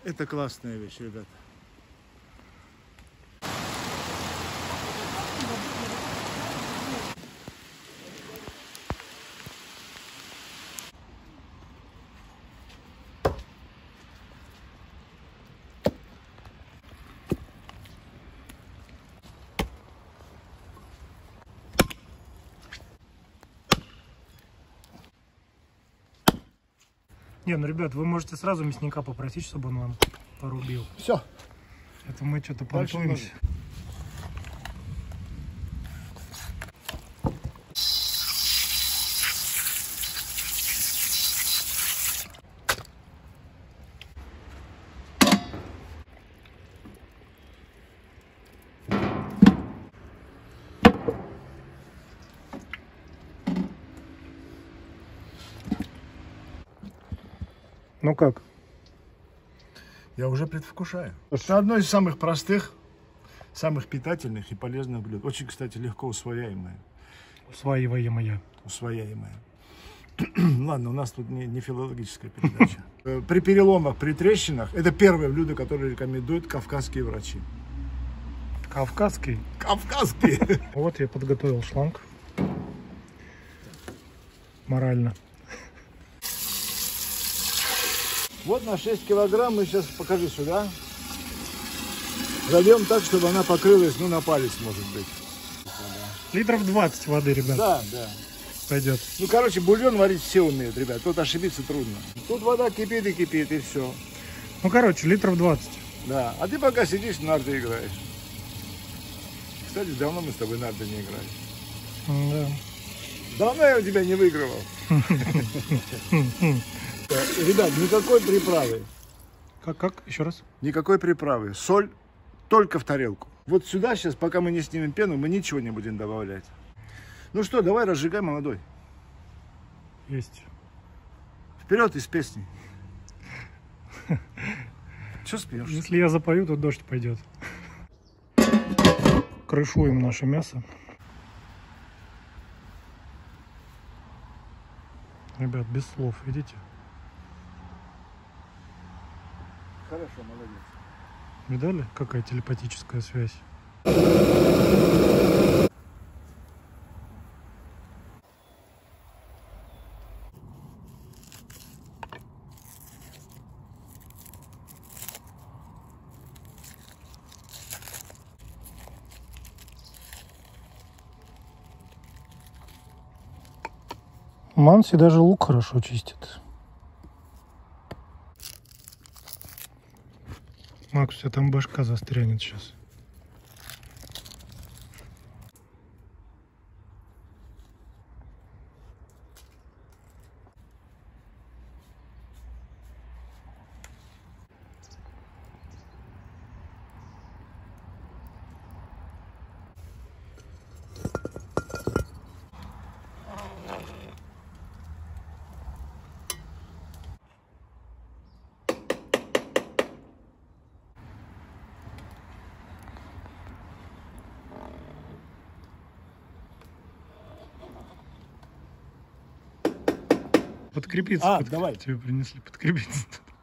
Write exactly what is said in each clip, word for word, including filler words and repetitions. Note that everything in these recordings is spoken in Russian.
Это классная вещь, ребята. Не, ну, ребят, вы можете сразу мясника попросить, чтобы он вам порубил. Все. Это мы что-то понтуемся. Ну как? Я уже предвкушаю. Это одно из самых простых, самых питательных и полезных блюд. Очень, кстати, легко усвояемое. Усваиваемое. Усвояемое. Ладно, у нас тут не, не филологическая передача. При переломах, при трещинах, это первое блюдо, которое рекомендуют кавказские врачи. Кавказский? Кавказский! Вот я подготовил шланг. Морально. Вот на шесть килограмм мы сейчас, покажи сюда, зальем так, чтобы она покрылась, ну, на палец, может быть. Литров двадцать воды, ребят. Да, да. Пойдет. Ну, короче, бульон варить все умеют, ребят. Тут ошибиться трудно. Тут вода кипит и кипит, и все. Ну, короче, литров двадцать. Да. А ты пока сидишь, в нарды играешь. Кстати, давно мы с тобой нарды не играли. Да. Давно я у тебя не выигрывал. Ребят, никакой приправы. Как, как? Еще раз? Никакой приправы. Соль только в тарелку. Вот сюда сейчас, пока мы не снимем пену, мы ничего не будем добавлять. Ну что, давай разжигай, молодой. Есть. Вперед из песни. Че спьешь? Если я запою, то дождь пойдет. Крышуем наше мясо. Ребят, без слов, видите? Хорошо, молодец. Видали, какая телепатическая связь? Манси даже лук хорошо чистит. Макс, у тебя там башка застрянет сейчас. Подкрепиться. А, под... давай. Тебе принесли подкрепиться.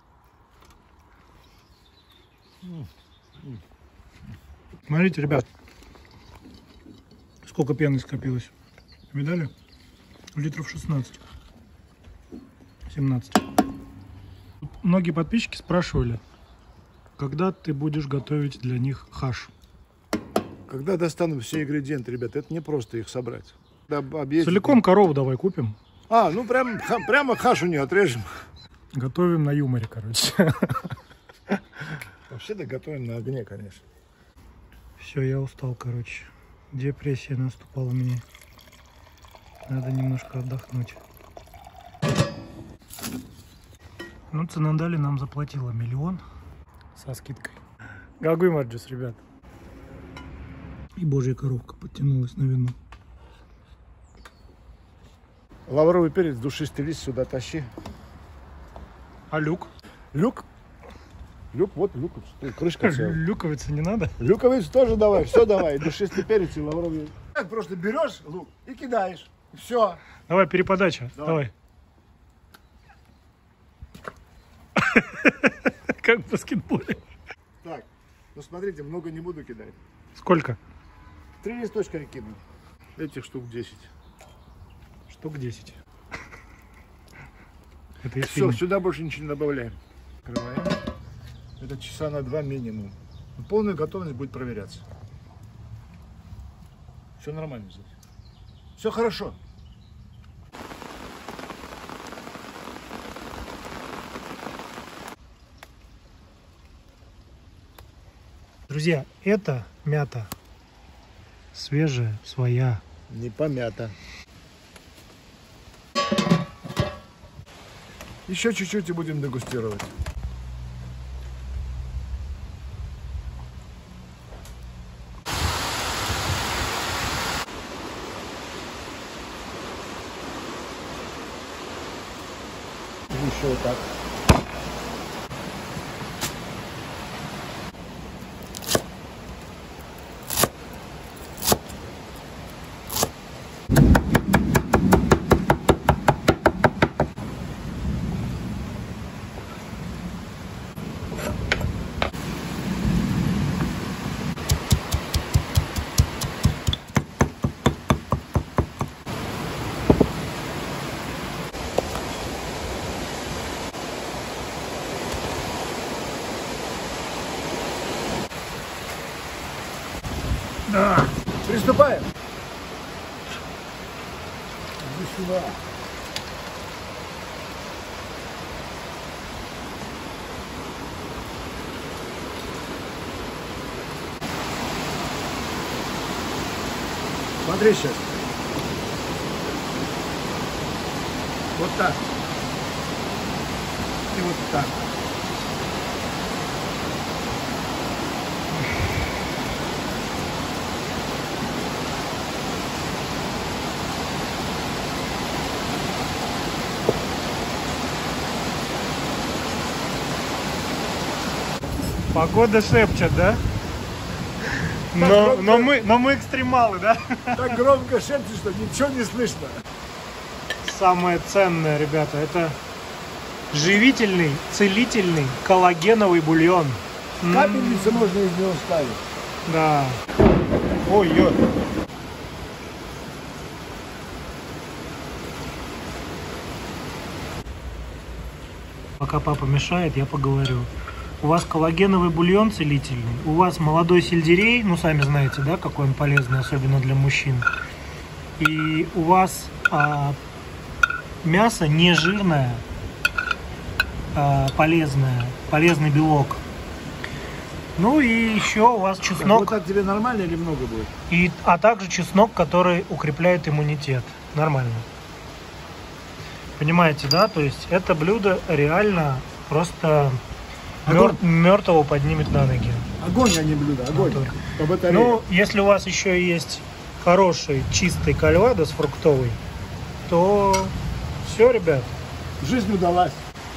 Смотрите, ребят, сколько пены скопилось. Видали? Литров шестнадцать. семнадцать. Многие подписчики спрашивали, когда ты будешь готовить для них хаш. Когда достану все ингредиенты, ребят, это не просто их собрать. Объездить... Целиком корову давай купим. А, ну прям, ха, прямо хашу не отрежем. Готовим на юморе, короче. Вообще-то готовим на огне, конечно. Все, я устал, короче. Депрессия наступала мне. Надо немножко отдохнуть. Ну, Цинандали нам заплатила миллион со скидкой. Гагуй Марджис, ребят. И божья коровка подтянулась на вину. Лавровый перец, душистый лист сюда тащи. А люк? Люк? Люк, вот люк, крышка целая. Люковицы не надо? Люковицу тоже давай, все давай, душистый перец и лавровый. Так просто берешь лук и кидаешь, и все. Давай, переподача, давай. давай. Как в баскетболе. Так, ну смотрите, много не буду кидать. Сколько? Три листочка я кину. Этих штук десять. Штук десять. Это если Все, не- сюда больше ничего не добавляем. Открываем. Это часа на два минимум. Полная готовность будет проверяться. Все нормально здесь. Все хорошо. Друзья, это мята. Свежая, своя. Не помято. Еще чуть-чуть и будем дегустировать. Еще вот так. Да. Приступаем. Иди сюда. Смотри сейчас. Вот так. И вот так. Погода шепчет, да? Но, но, мы, но мы экстремалы, да? Так громко шепчет, что ничего не слышно. Самое ценное, ребята, это живительный, целительный коллагеновый бульон. Капельницы можно из него ставить. Да. Ой-ой. Пока папа мешает, я поговорю. У вас коллагеновый бульон целительный, у вас молодой сельдерей, ну сами знаете, да, какой он полезный, особенно для мужчин. И у вас а, мясо не жирное, а, полезное, полезный белок. Ну и еще у вас чеснок. Вот так тебе нормально или много будет? И, а также чеснок, который укрепляет иммунитет. Нормально. Понимаете, да? То есть это блюдо реально просто мер... мертвого поднимет на ноги. Огонь, а не блюдо, огонь. По батарее. Ну, если у вас еще есть хороший чистый кальвадос фруктовый, то все, ребят. Жизнь удалась.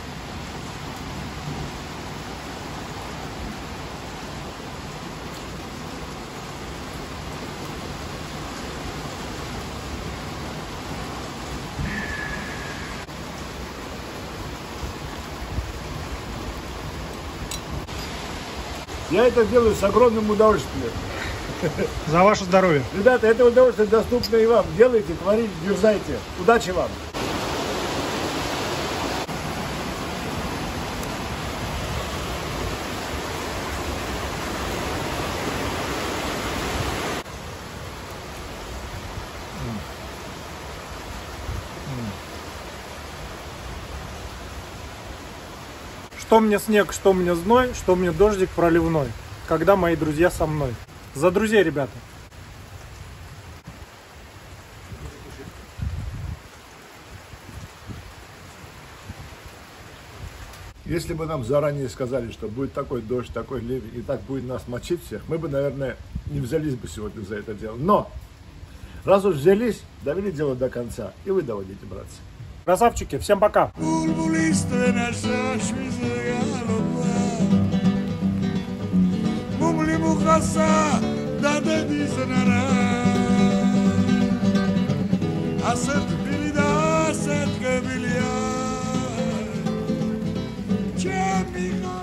Я это делаю с огромным удовольствием. За ваше здоровье. Ребята, это удовольствие доступно и вам. Делайте, творите, дерзайте. Удачи вам. Что мне снег, что мне зной, что мне дождик проливной, когда мои друзья со мной. За друзей, ребята. Если бы нам заранее сказали, что будет такой дождь, такой ливень, и так будет нас мочить всех, мы бы, наверное, не взялись бы сегодня за это дело. Но, раз уж взялись, довели дело до конца, и вы доводите, братцы. Красавчики, всем пока! Amigo